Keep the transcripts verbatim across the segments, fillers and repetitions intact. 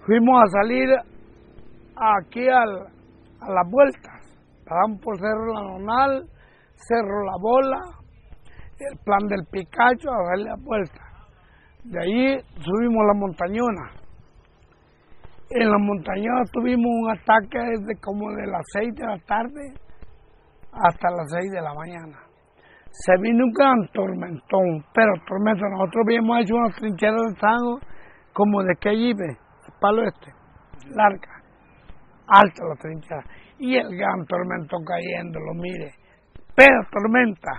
fuimos a salir aquí al, a las vueltas. Pasamos por Cerro La Nonal, Cerro La Bola, el Plan del Picacho, a darle la vuelta. De ahí subimos la montañona. En la montañona tuvimos un ataque desde como de las seis de la tarde hasta las seis de la mañana. Se vino un gran tormentón, pero tormento, nosotros habíamos hecho unas trincheras de tango como de que vive, el palo este, larga, alta la trinchera, y el gran tormento cayendo, lo mire, pero tormenta.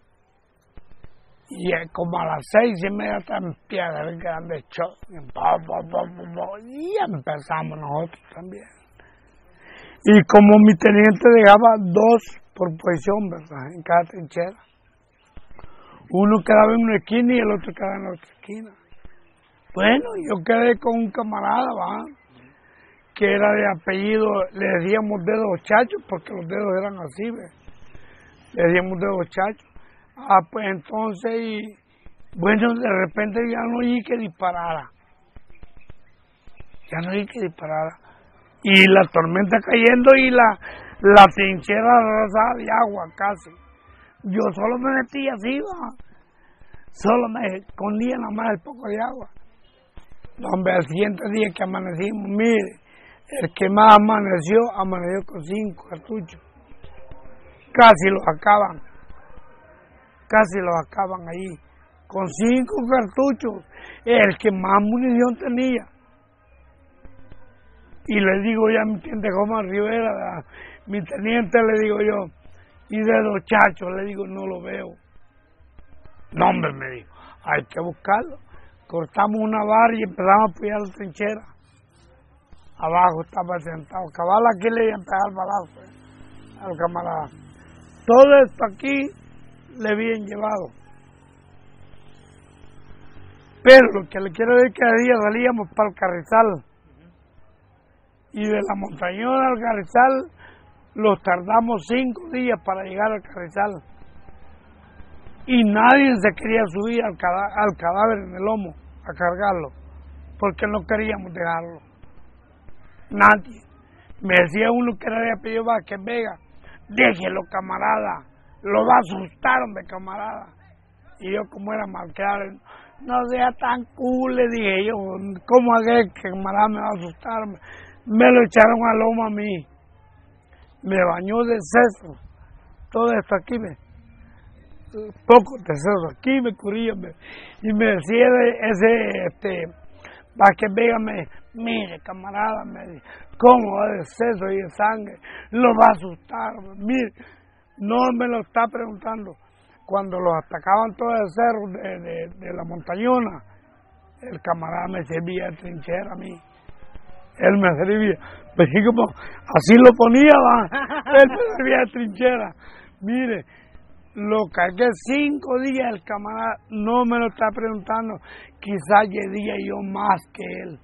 Y como a las seis y media empieza el grande choque, y empezamos nosotros también. Y como mi teniente dejaba dos por posición, ¿verdad?, en cada trinchera. Uno quedaba en una esquina y el otro quedaba en la otra esquina. Bueno, yo quedé con un camarada, ¿va?, que era de apellido, le decíamos dedos chachos, porque los dedos eran así, ¿ve? Le decíamos dedos chachos. Ah, pues entonces, y, bueno, de repente ya no oí que disparara. Ya no oí que disparara. Y la tormenta cayendo y la, la trinchera arrasada de agua casi. Yo solo me metí así, ¿va? Solo me escondía nada más el poco de agua. Hombre, al siguiente día que amanecimos, mire, el que más amaneció, amaneció con cinco cartuchos. Casi los acaban. Casi los acaban ahí. Con cinco cartuchos, el que más munición tenía. Y le digo ya a mi teniente Joma Rivera, a mi teniente le digo yo, y de los chachos, le digo, no lo veo. No, hombre, me dijo, hay que buscarlo. Cortamos una barra y empezamos a apoyar la trinchera. Abajo estaba sentado. Cabal, aquí le iba a empezar el balazo, eh, al camarada. Todo esto aquí le habían llevado. Pero lo que le quiero decir es que cada día salíamos para el Carrizal. Y de la montañona al Carrizal los tardamos cinco días para llegar al Carrizal. Y nadie se quería subir al, cadá- al cadáver en el lomo a cargarlo, porque no queríamos dejarlo. Nadie. Me decía uno que era de apellido Vázquez Vega, déjelo, camarada, lo va a asustar, hombre, camarada. Y yo, como era malcriado, no sea tan cool, le dije yo, ¿cómo hagué que camarada me va a asustar? Me lo echaron al lomo a mí, me bañó de seso, todo esto aquí, me, poco de seso, aquí me corría, me, y me decía ese, este, Vázquez Vega, me, mire, camarada, me dice, ¿cómo va de seso y de sangre? Lo va a asustar, mire, no me lo está preguntando. Cuando los atacaban todo el cerro de, de, de la montañona, el camarada me servía de trinchera a mí. Él me servía, pues como así lo ponía, va, él me servía de trinchera. Mire, lo cargué cinco días el camarada, no me lo está preguntando, quizás llegué yo más que él.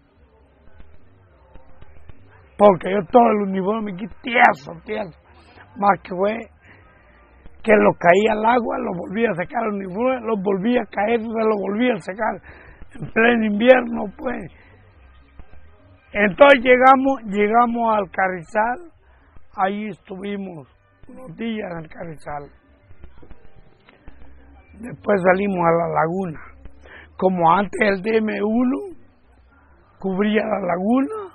Porque yo todo el uniforme aquí tieso, tieso, más que fue que lo caía al agua, lo volvía a secar el uniforme, lo volvía a caer, se lo volvía a secar, en pleno invierno, pues. Entonces llegamos, llegamos al Carrizal, ahí estuvimos unos días en el Carrizal. Después salimos a la laguna. Como antes el D M uno cubría la laguna,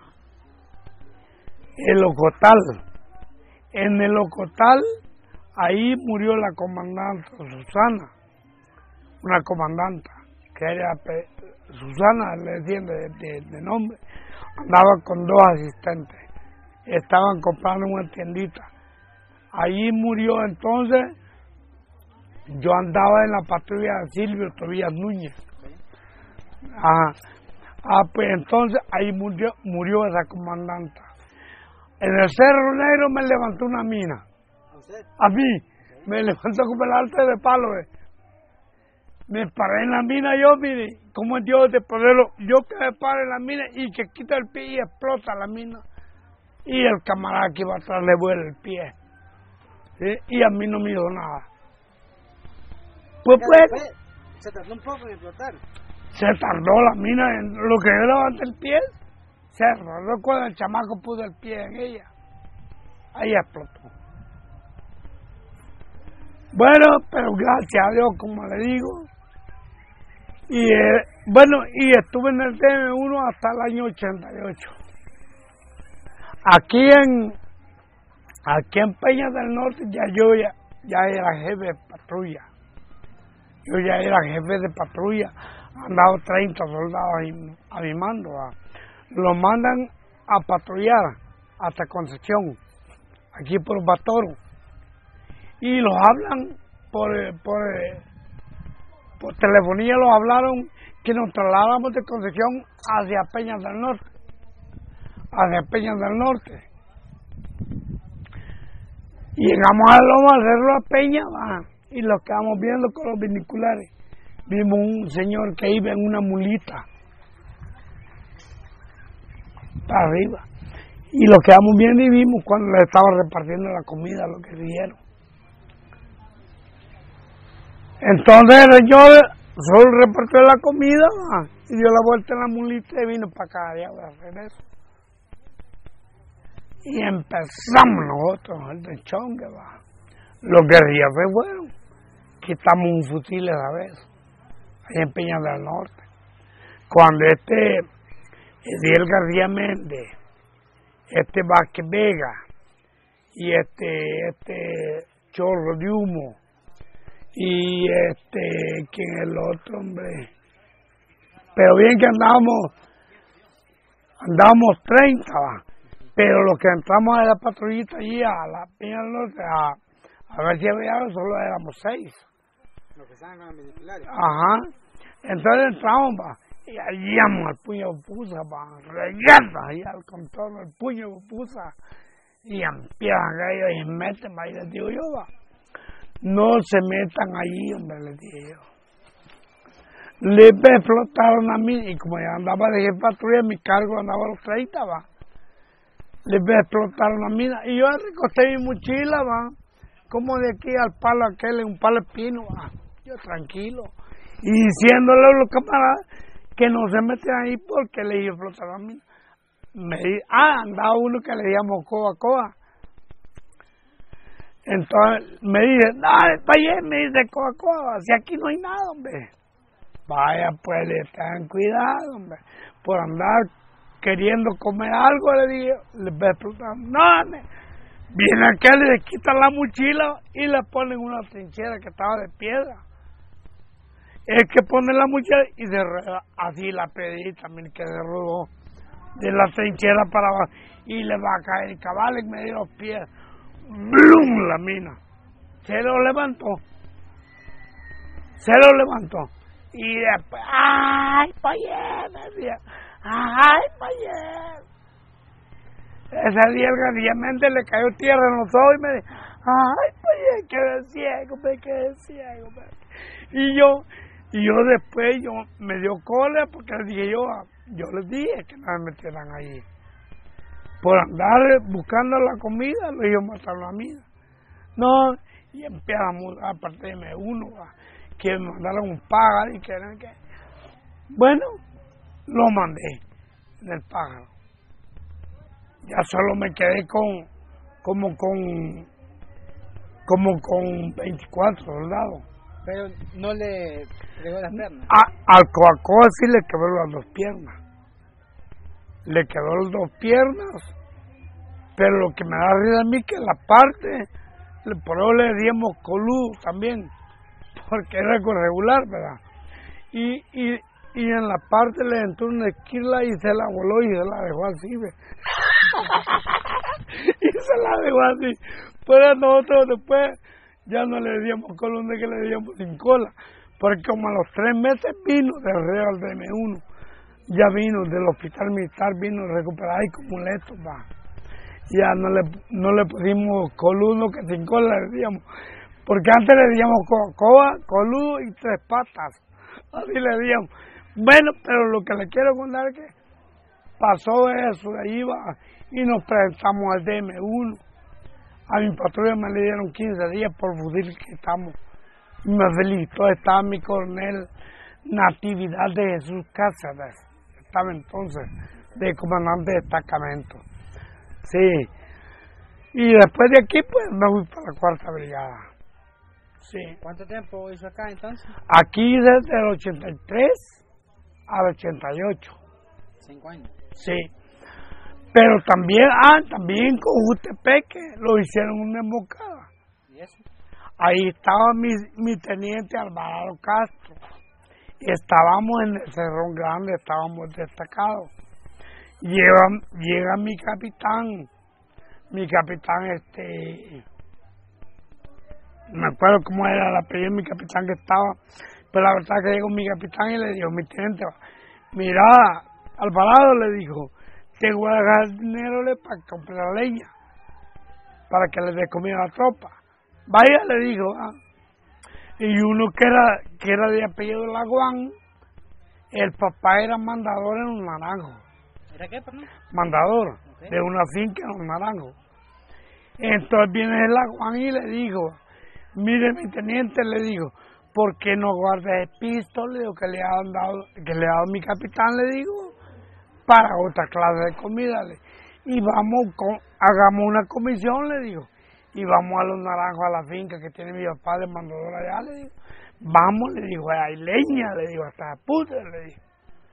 el Ocotal. En el Ocotal, ahí murió la comandante Susana, una comandanta, que era Susana, le decían de, de, de nombre. Andaba con dos asistentes, estaban comprando una tiendita. Allí murió entonces, yo andaba en la patrulla de Silvio Tobías Núñez. Ajá. Ah, pues entonces ahí murió, murió esa comandanta. En el Cerro Negro me levantó una mina. A mí, me levantó como el arte de palo. Eh. Me paré en la mina yo, mire, como es Dios de poderlo, yo que me paro en la mina y que quita el pie y explota la mina. Y el camarada que iba atrás le vuela el pie. ¿Sí? Y a mí no me hizo nada. Pues pues. Se tardó un poco en explotar. Se tardó la mina en lo que yo levanté el pie. cerro. ¿No? Cuando el chamaco puso el pie en ella, ahí explotó. Bueno, pero gracias a Dios, como le digo. Y eh, bueno, y estuve en el D M uno hasta el año ochenta y ocho. Aquí en aquí en Peña del Norte ya yo ya, ya era jefe de patrulla. Yo ya era jefe de patrulla. Han dado treinta soldados a mi mando. ¿Va? Los mandan a patrullar hasta Concepción, aquí por Batoro. Y los hablan por, por, por telefonía, los hablaron que nos trasladáramos de Concepción hacia Peñas del Norte. Hacia Peñas del Norte. Y llegamos a Loma al Cerro a Peña, va, y lo quedamos viendo con los binoculares. Vimos un señor que iba en una mulita para arriba. Y lo quedamos viendo y vimos cuando le estaba repartiendo la comida, lo que dieron. Entonces el señor solo repartió la comida, va, y dio la vuelta en la mulita y vino para acá, ya voy a hacer eso. Y empezamos nosotros, el de chongue, va. Los guerrillas se fueron. Quitamos un fusil esa vez, ahí en Peña del Norte. Cuando este Ediel García Méndez, este Vázquez Vega y este, este Chorro de Humo y este, ¿quién es el otro, hombre? Pero bien que andábamos, andábamos treinta, va. Pero los que entramos a la patrullita allí, a la Peña del Norte, a, a ver si había algo, solo éramos seis. Los que estaban con los militares. Ajá. Entonces entramos, va, y allí íbamos al puño de pusa, va, regata, ahí al contorno del puño de pusa, y empiezan ellos y meten, va, y les digo yo, va, no se metan allí, hombre, les dije yo. Les explotaron a mí, y como ya andaba de jefe de patrulla, mi cargo andaba a los treinta, va. Les explotaron la mina y yo recosté mi mochila, va, como de aquí al palo aquel, un palo de pino, va, yo tranquilo, y diciéndole a los camaradas que no se meten ahí porque les iba a explotar la mina. Me, ah, andaba uno que le llamó Coa Coa. Entonces me dice, dale, para allá, me dice Coa Coa, si aquí no hay nada, hombre. Vaya, pues, le tengan cuidado, hombre, por andar queriendo comer algo, le dije, les va a explotar. No, me, viene aquel y le quitan la mochila y le ponen una trinchera que estaba de piedra. Es que pone la mochila y se rueda, así la pedí también que se rodó de la trinchera para abajo y le va a caer el cabal en medio de los pies. ¡Blum! La mina. Se lo levantó. Se lo levantó. Y después, ¡ay, pa' allá! Me decía, ¡ay, pa' allá! Ese día desgraciadamente le cayó tierra en los ojos y me dijo, ¡ay, pa' allá! Quedé ciego, me quedé ciego. Me. Y yo, y yo después, yo me dio cólera porque les dije yo, yo les dije que no me metieran ahí. Por andar buscando la comida, lo iba a matar la vida. No, y empezamos a partirme uno, que me mandaron un pájaro y que eran que. Bueno, lo mandé del pájaro. Ya solo me quedé con, como con, como con veinticuatro soldados. Pero no le fregó las piernas. A, al Coacoa sí le quedó las dos piernas. Le quedó las dos piernas, pero lo que me da risa a mí que la parte, por eso le dimos coludo también, porque era regular, ¿verdad? Y, y, y en la parte le entró una esquila y se la voló y se la dejó así, ¿ve? Y se la dejó así. Pero nosotros después ya no le dimos columna, que le dimos sin cola, porque como a los tres meses vino del Real D M uno, ya vino del hospital militar, vino recuperado y como leto, va. Ya no le, no le pusimos coludo que sin cola le decíamos, porque antes le decíamos coa, coludo y tres patas, así le decíamos. Bueno, pero lo que le quiero contar es que pasó eso, de ahí va, y nos presentamos al D M uno. A mi patrulla me le dieron quince días por fusil que estamos. Y me felicitó, estaba mi coronel Natividad de Jesús Cáceres, estaba entonces de comandante de destacamento. Sí. Y después de aquí, pues me fui para la cuarta brigada. Sí. ¿Cuánto tiempo hizo acá entonces? Aquí desde el ochenta y tres al ochenta y ocho. Cinco años. Sí. Pero también, ah, también con Jutepeque lo hicieron una emboscada. ¿Y eso? Ahí estaba mi, mi teniente Alvarado Castro. Estábamos en el Cerrón Grande, estábamos destacados. Llega, llega mi capitán, mi capitán, este, no me acuerdo cómo era el apellido de mi capitán que estaba, pero la verdad que llegó mi capitán y le dijo, mi teniente, mira, Alvarado, le dijo, te voy a dejar dinero para comprar leña, para que le dé comida a la tropa. Vaya, le dijo, ah. Y uno que era, que era de apellido Laguán, el papá era mandador en un naranjo. ¿Era qué, perdón? Mandador, Okay. de una finca en un naranjo. Entonces viene el Laguán y le dijo, mire mi teniente, le digo, ¿por qué no guarda el pistola? Le digo, que le han dado, que le ha dado mi capitán, le digo, para otra clase de comida. Le, y vamos, con, hagamos una comisión, le digo. Y vamos a los naranjos a la finca que tiene mi papá de mandador allá, le digo. Vamos, le digo, hay leña, le digo, hasta puta, le digo.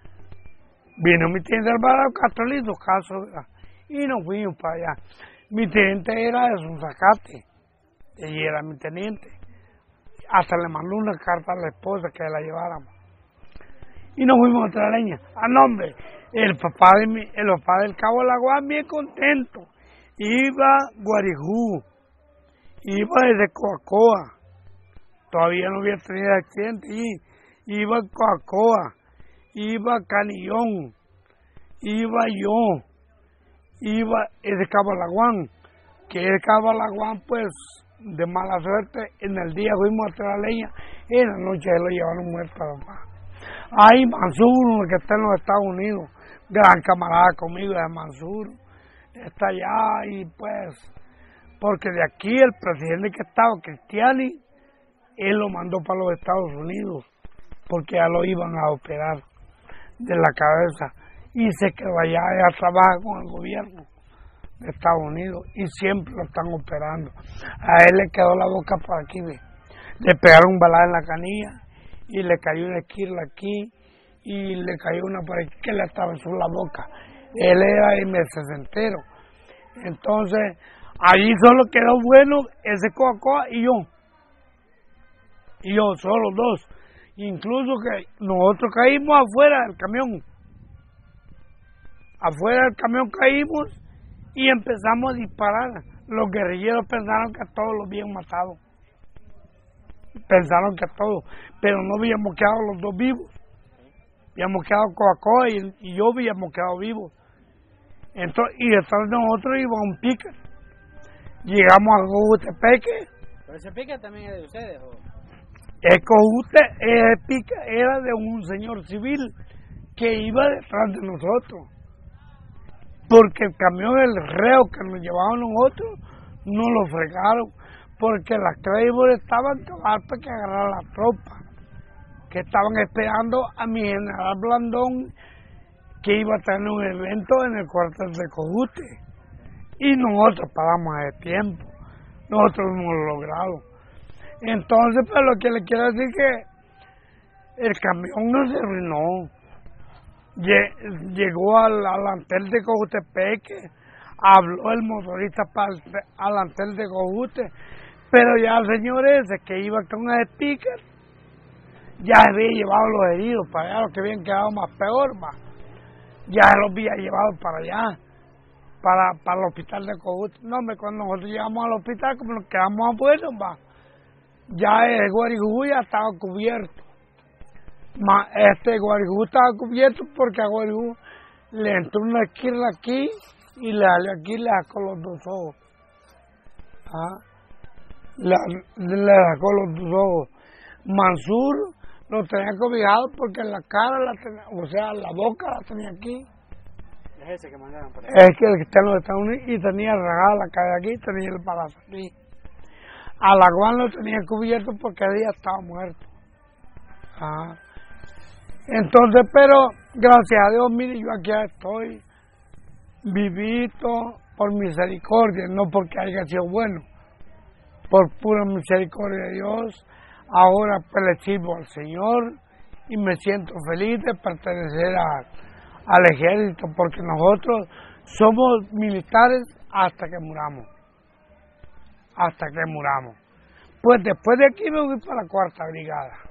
Vino mi teniente Alvarado Castro, le hizo caso, ¿verdad? Y nos fuimos para allá. Mi teniente era de Sonzacate, y era mi teniente. Hasta le mandó una carta a la esposa que la lleváramos. Y nos fuimos a traer leña. Ah, no, hombre, el papá, de mi, el papá del Cabo Laguán bien contento. Iba Guarijú. Iba desde Coacoa, todavía no había tenido accidente, y iba Coacoa, iba Canillón, iba yo, iba ese Cabo Laguán, que el Cabo Laguán, pues, de mala suerte, en el día fuimos a traer leña, y en la noche lo llevaron muerto a papá. Ahí Mansur, que está en los Estados Unidos, gran camarada conmigo de Mansur, está allá y pues... Porque de aquí el presidente que estaba, Cristiani, él lo mandó para los Estados Unidos, porque ya lo iban a operar de la cabeza. Y se quedó allá, ya trabaja con el gobierno de Estados Unidos y siempre lo están operando. A él le quedó la boca por aquí, ¿ve? Le pegaron un balazo en la canilla y le cayó una esquirla aquí y le cayó una por aquí que le atravesó la boca. Él era M sesentero. Entonces... Allí solo quedó bueno ese Coacoa y yo. Y yo, solo dos. Incluso que nosotros caímos afuera del camión. Afuera del camión caímos y empezamos a disparar. Los guerrilleros pensaron que a todos los habían matado. Pensaron que a todos. Pero no habíamos quedado los dos vivos. Habíamos quedado Coacoa y, y yo habíamos quedado vivos. Entonces, y detrás de nosotros iba un pica. Llegamos a Cojutepeque. ¿Pero ese pique también es de ustedes? ¿O? El Cojute, el pique era de un señor civil que iba detrás de nosotros. Porque el camión, el reo que nos llevaban nosotros, no lo fregaron. Porque las Claiborne estaban cabal para que agarrara la tropa. Que estaban esperando a mi general Blandón, que iba a tener un evento en el cuartel de Cojute. Y nosotros paramos de tiempo, nosotros lo hemos logrado. Entonces, pues lo que le quiero decir que el camión no se arruinó. Llegó al, al antel de Cojutepeque, habló el motorista para el, al antel de Cojute, pero ya el señor ese que iba con el speaker, ya había llevado los heridos para allá, los que habían quedado más peor, va. Ya los había llevado para allá. Para, para el hospital de Cojute. No, hombre, cuando nosotros llegamos al hospital, como nos quedamos afuera, va, ya el Guarijú ya estaba cubierto. Ma, este Guarijú estaba cubierto porque a Guarijú le entró una esquirla aquí y le salió aquí y le sacó los dos ojos. ¿Ah? Le, le sacó los dos ojos. Mansur lo tenía cobijado porque la cara, la tenía, o sea, la boca la tenía aquí. Es ese que mandaron por ahí. Es que el que está en los Estados Unidos y tenía regada la calle aquí, tenía el palazo aquí. A Laguán lo tenía cubierto porque el día estaba muerto. Ah. Entonces, pero gracias a Dios, mire, yo aquí estoy. vivito por misericordia, no porque haya sido bueno, por pura misericordia de Dios. Ahora pues le sirvo al Señor y me siento feliz de pertenecer a, al ejército, porque nosotros somos militares hasta que muramos, hasta que muramos. Pues después de aquí me voy para la cuarta brigada.